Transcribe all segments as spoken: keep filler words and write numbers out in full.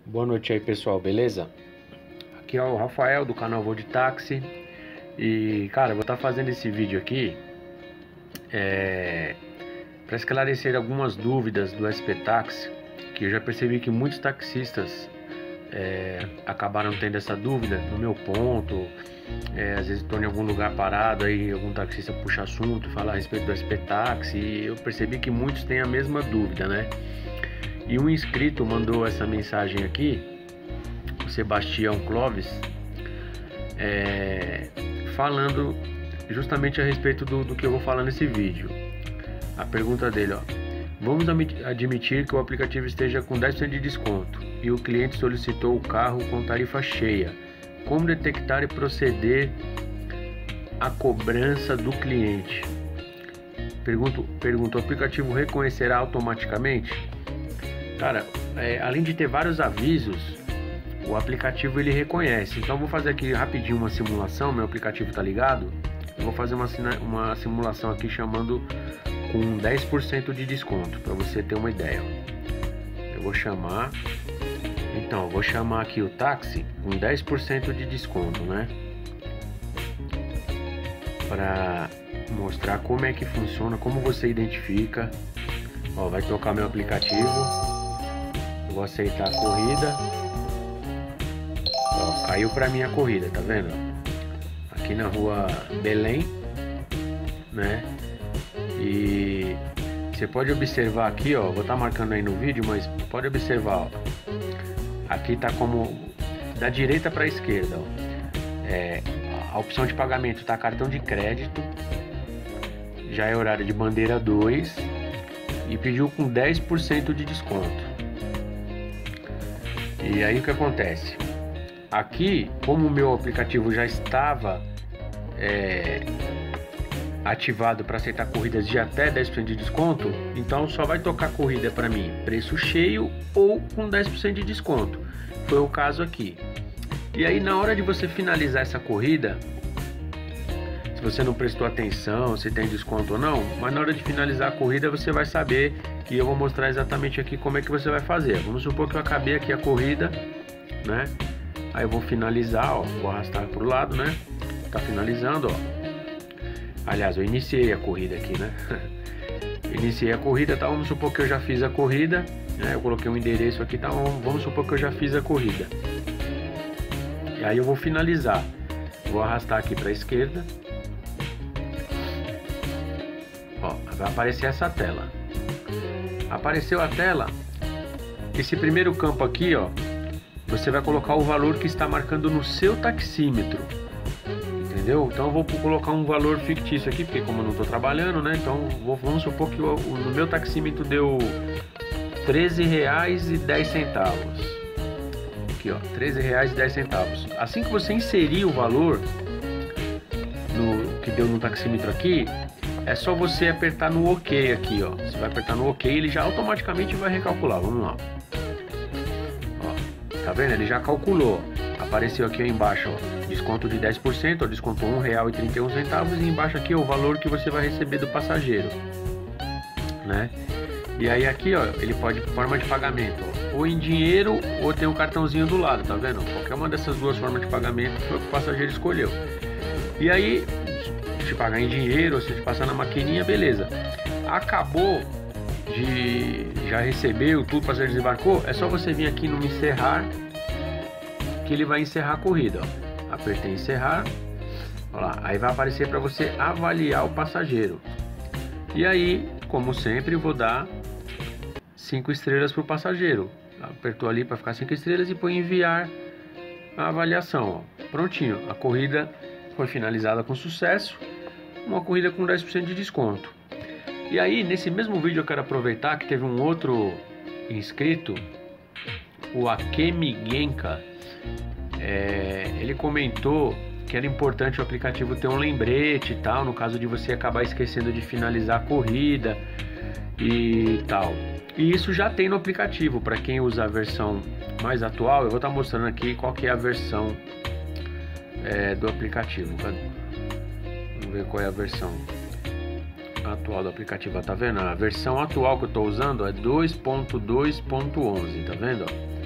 Boa noite aí, pessoal, beleza? Aqui é o Rafael do canal Vou de Táxi. E cara, eu vou estar fazendo esse vídeo aqui é, para esclarecer algumas dúvidas do S P Táxi, que eu já percebi que muitos taxistas é, acabaram tendo essa dúvida no meu ponto. É, às vezes estou em algum lugar parado, aí algum taxista puxa assunto, fala a respeito do S P Táxi, e eu percebi que muitos têm a mesma dúvida, né? E um inscrito mandou essa mensagem aqui, o Sebastião Clóvis, é, falando justamente a respeito do, do que eu vou falar nesse vídeo. A pergunta dele, ó: vamos admitir que o aplicativo esteja com dez por cento de desconto e o cliente solicitou o carro com tarifa cheia. Como detectar e proceder à cobrança do cliente? Pergunto, pergunto, o aplicativo reconhecerá automaticamente? Cara, é, além de ter vários avisos, o aplicativo ele reconhece. Então eu vou fazer aqui rapidinho uma simulação. Meu aplicativo tá ligado. Eu vou fazer uma, uma simulação aqui chamando com dez por cento de desconto, para você ter uma ideia. Eu vou chamar, então eu vou chamar aqui o táxi com dez por cento de desconto, né? Para mostrar como é que funciona, como você identifica. Ó, vai tocar meu aplicativo. Vou aceitar a corrida. Ó, caiu pra mim a corrida, tá vendo? Aqui na rua Belém, né? E você pode observar aqui, ó. Vou estar marcando aí no vídeo, mas pode observar, ó. Aqui tá como da direita para a esquerda, ó. É, a opção de pagamento tá cartão de crédito. Já é horário de bandeira dois e pediu com dez por cento de desconto. E aí o que acontece? Aqui, como o meu aplicativo já estava é, ativado para aceitar corridas de até dez por cento de desconto, então só vai tocar corrida para mim preço cheio ou com dez por cento de desconto. Foi o caso aqui. E aí na hora de você finalizar essa corrida, se você não prestou atenção se tem desconto ou não, mas na hora de finalizar a corrida você vai saber. E eu vou mostrar exatamente aqui como é que você vai fazer. Vamos supor que eu acabei aqui a corrida, né? Aí eu vou finalizar, ó, vou arrastar pro lado, né? Tá finalizando, ó. Aliás, eu iniciei a corrida aqui, né? Iniciei a corrida, tá? Vamos supor que eu já fiz a corrida, né? Eu coloquei um endereço aqui, tá? Vamos supor que eu já fiz a corrida. E aí eu vou finalizar. Vou arrastar aqui pra esquerda. Ó, vai aparecer essa tela. Apareceu a tela. Esse primeiro campo aqui, ó, você vai colocar o valor que está marcando no seu taxímetro, entendeu? Então eu vou colocar um valor fictício aqui, porque como eu não estou trabalhando, né? Então vou, vamos supor que o, o, no meu taxímetro deu treze reais e dez centavos. Aqui, ó, treze reais e dez centavos. Assim que você inserir o valor no, que deu no taxímetro aqui, é só você apertar no OK aqui, ó. Você vai apertar no OK, ele já automaticamente vai recalcular. Vamos lá. Ó, tá vendo? Ele já calculou. Apareceu aqui ó, embaixo, ó, desconto de dez por cento, ó, desconto um real e trinta e um centavos, e embaixo aqui ó, o valor que você vai receber do passageiro, né? E aí aqui, ó, ele pode forma de pagamento, ó, ou em dinheiro ou tem um cartãozinho do lado, tá vendo? Qualquer uma dessas duas formas de pagamento foi o que o passageiro escolheu. E aí te pagar em dinheiro, ou se te passar na maquininha, beleza. Acabou de já recebeu tudo, para ser desembarcou, é só você vir aqui no encerrar, que ele vai encerrar a corrida, ó. Apertei encerrar, ó lá, aí vai aparecer para você avaliar o passageiro. E aí, como sempre, vou dar cinco estrelas pro passageiro. Apertou ali para ficar cinco estrelas e põe enviar a avaliação, ó. Prontinho, a corrida foi finalizada com sucesso. Uma corrida com dez por cento de desconto. E aí, nesse mesmo vídeo eu quero aproveitar que teve um outro inscrito, o Akemi Genka. É, ele comentou que era importante o aplicativo ter um lembrete e tal, no caso de você acabar esquecendo de finalizar a corrida e tal. E isso já tem no aplicativo. Para quem usa a versão mais atual, eu vou estar mostrando aqui qual que é a versão é, do aplicativo. Vamos ver qual é a versão atual do aplicativo, tá vendo? A versão atual que eu tô usando é dois ponto dois ponto onze, tá vendo?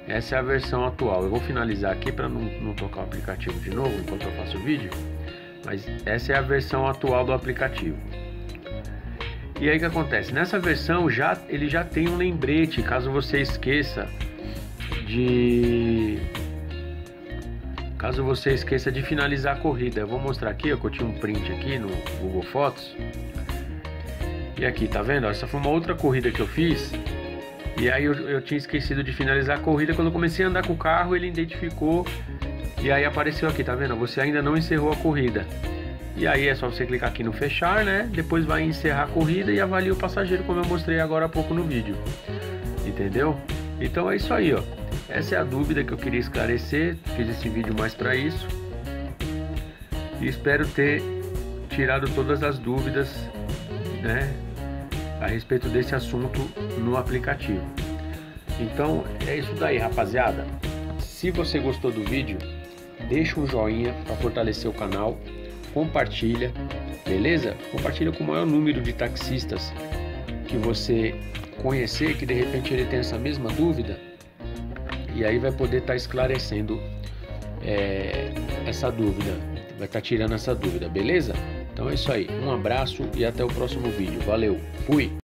Essa é a versão atual. Eu vou finalizar aqui para não, não tocar o aplicativo de novo enquanto eu faço o vídeo. Mas essa é a versão atual do aplicativo. E aí o que acontece? Nessa versão já, ele já tem um lembrete, caso você esqueça de... Caso você esqueça de finalizar a corrida. Eu vou mostrar aqui, ó, que eu tinha um print aqui no Google Fotos. E aqui, tá vendo? Essa foi uma outra corrida que eu fiz. E aí eu, eu tinha esquecido de finalizar a corrida. Quando eu comecei a andar com o carro, ele identificou. E aí apareceu aqui, tá vendo? Você ainda não encerrou a corrida. E aí é só você clicar aqui no fechar, né? Depois vai encerrar a corrida e avalia o passageiro, como eu mostrei agora há pouco no vídeo. Entendeu? Então é isso aí, ó. Essa é a dúvida que eu queria esclarecer. Fiz esse vídeo mais para isso. E espero ter tirado todas as dúvidas, né, a respeito desse assunto no aplicativo. Então é isso daí, rapaziada. Se você gostou do vídeo, deixa um joinha para fortalecer o canal, compartilha, beleza? Compartilha com o maior número de taxistas que você conhecer, que de repente ele tem essa mesma dúvida, e aí vai poder estar tá esclarecendo é, essa dúvida, vai estar tá tirando essa dúvida, beleza? Então é isso aí, um abraço e até o próximo vídeo. Valeu, fui!